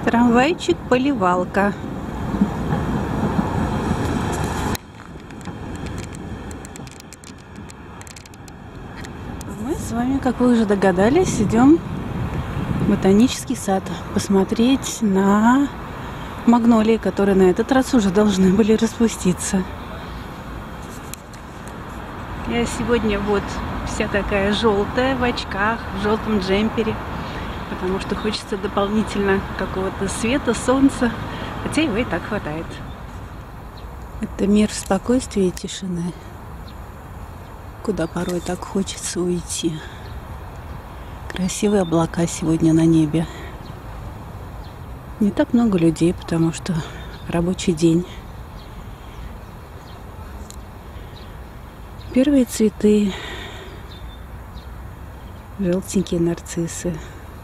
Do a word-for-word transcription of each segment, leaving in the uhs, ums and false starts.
Трамвайчик-поливалка. Мы с вами, как вы уже догадались, идем в ботанический сад посмотреть на магнолии, которые на этот раз уже должны были распуститься. Я сегодня вот вся такая желтая, в очках, в желтом джемпере, потому что хочется дополнительно какого-то света, солнца, хотя его и так хватает. Это мир спокойствия и тишины, куда порой так хочется уйти. Красивые облака сегодня на небе. Не так много людей, потому что рабочий день. Первые цветы, желтенькие нарциссы.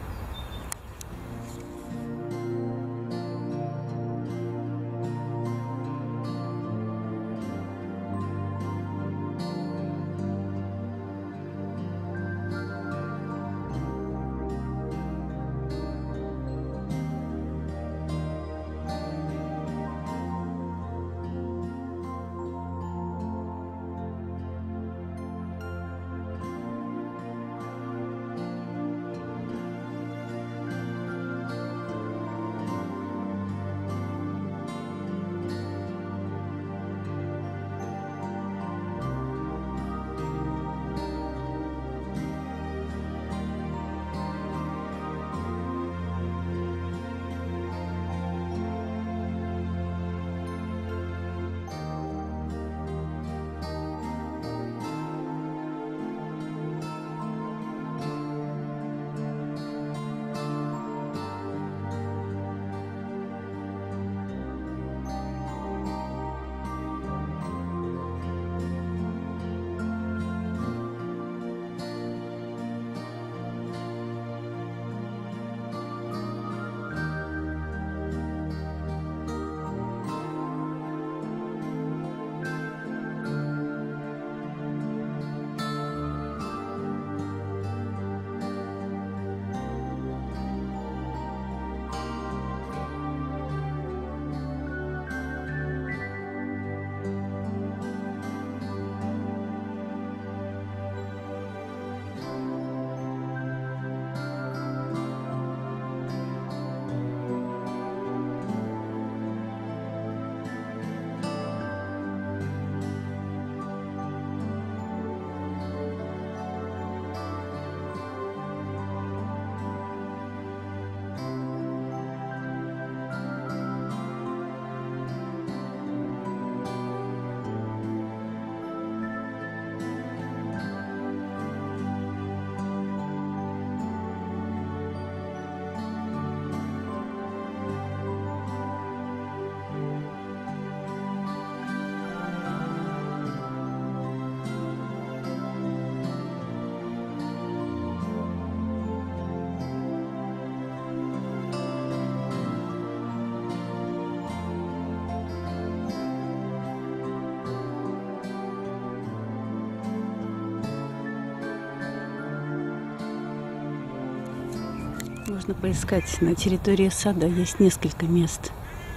Можно поискать. На территории сада есть несколько мест,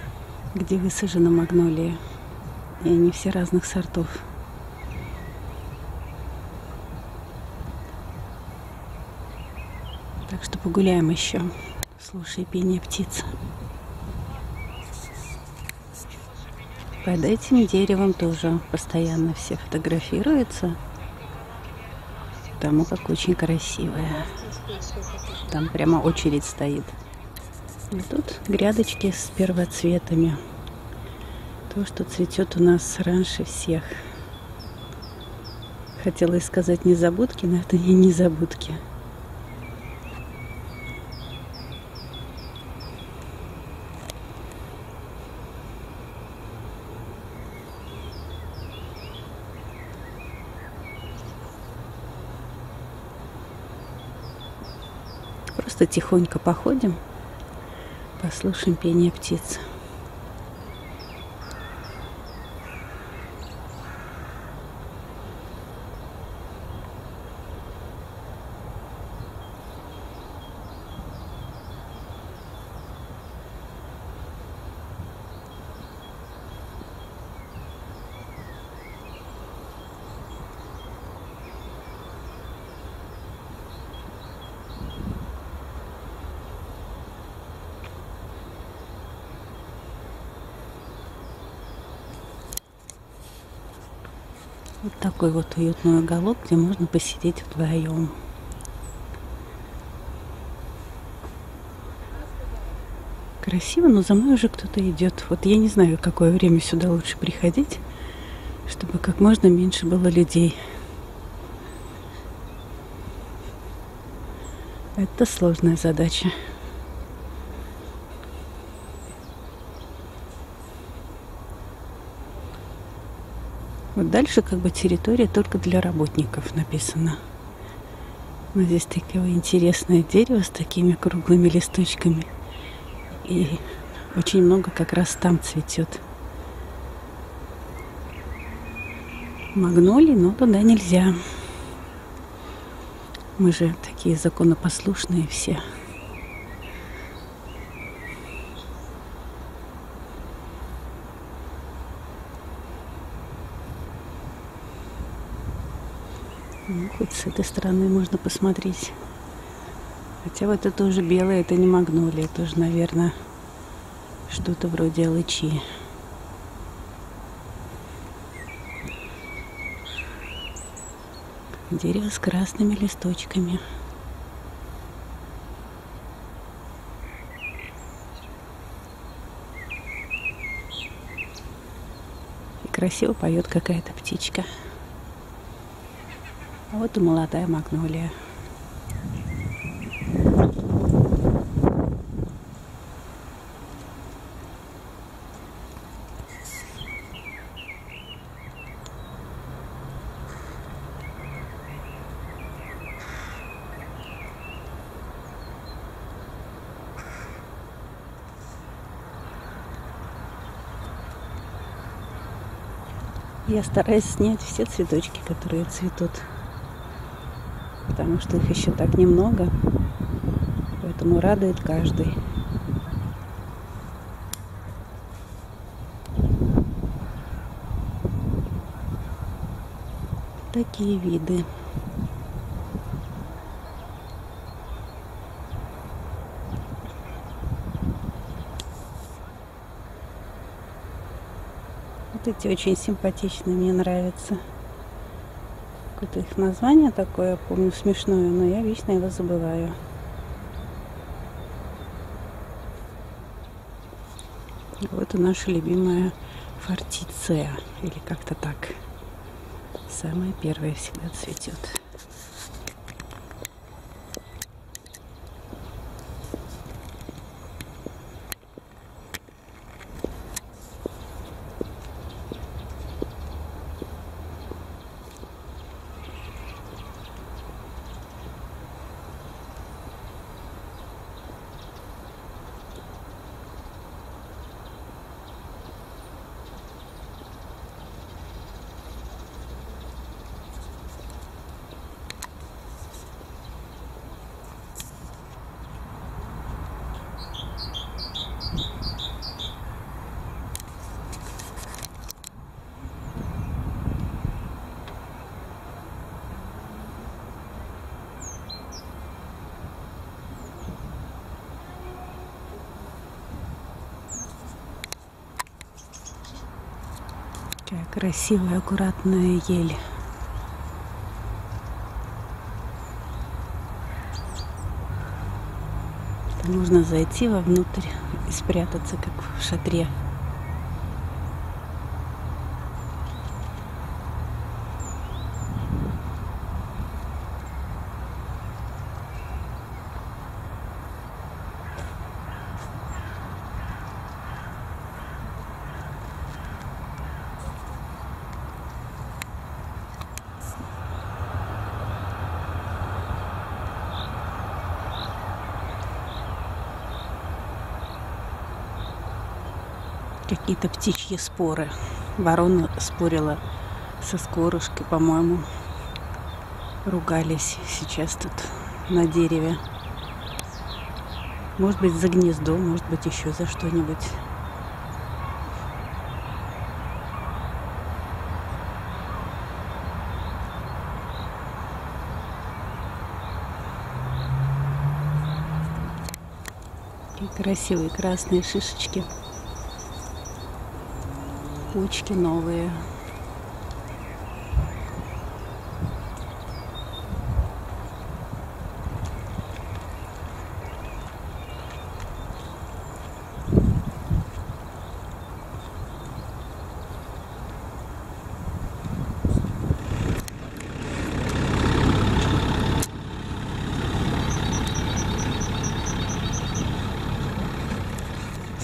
где высажена магнолия. И они все разных сортов. Так что погуляем еще, слушая пение птиц. Под этим деревом тоже постоянно все фотографируются, потому как очень красивое. Там прямо очередь стоит. И тут грядочки с первоцветами. То, что цветет у нас раньше всех. Хотела сказать незабудки, но это не незабудки. Просто тихонько походим, послушаем пение птиц. Вот такой вот уютный уголок, где можно посидеть вдвоем. Красиво, но за мной уже кто-то идет. Вот я не знаю, в какое время сюда лучше приходить, чтобы как можно меньше было людей. Это сложная задача. Вот дальше как бы территория только для работников написано. Но здесь такое интересное дерево с такими круглыми листочками. И очень много как раз там цветет. Магнолий, но туда нельзя. Мы же такие законопослушные все. Ну, хоть с этой стороны можно посмотреть. Хотя вот это тоже белое, это не магнолия, тоже, наверное, что-то вроде алычи. Дерево с красными листочками. И красиво поет какая-то птичка. А вот и молодая магнолия. Я стараюсь снять все цветочки, которые цветут, потому что их еще так немного, поэтому радует каждый. Такие виды. Вот эти очень симпатичные, мне нравятся. Какое-то их название такое, я помню, смешное, но я вечно его забываю. Вот и наша любимая фортицея, или как-то так. Самая первая всегда цветет. Такая красивая, аккуратная ель. Нужно зайти вовнутрь и спрятаться, как в шатре. Какие-то птичьи споры. Ворона спорила со скорушкой, по-моему. Ругались сейчас тут на дереве. Может быть, за гнездо, может быть, еще за что-нибудь. Какие красивые красные шишечки. Почки новые.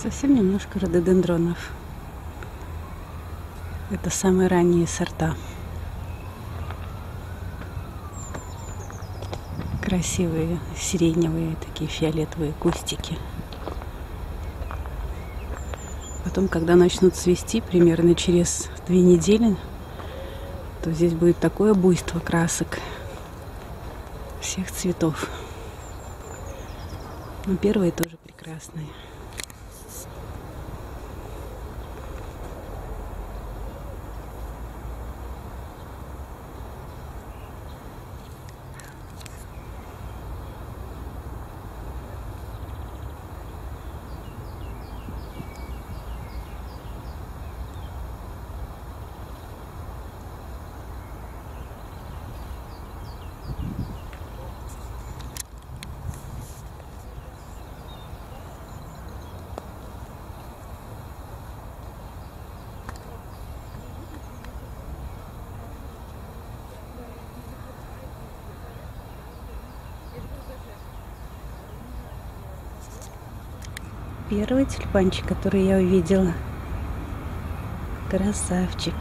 Совсем немножко рододендронов. Это самые ранние сорта. Красивые сиреневые такие фиолетовые кустики. Потом, когда начнут цвести, примерно через две недели, то здесь будет такое буйство красок всех цветов. Но первые тоже прекрасные. Первый тюльпанчик, который я увидела. Красавчик.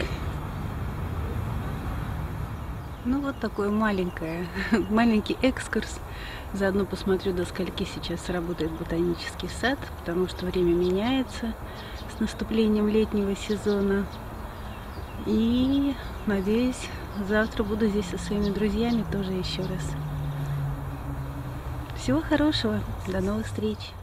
Ну вот такой маленькое, маленький экскурс. Заодно посмотрю, до скольки сейчас работает ботанический сад, потому что время меняется с наступлением летнего сезона. И надеюсь, завтра буду здесь со своими друзьями тоже еще раз. Всего хорошего, до новых встреч!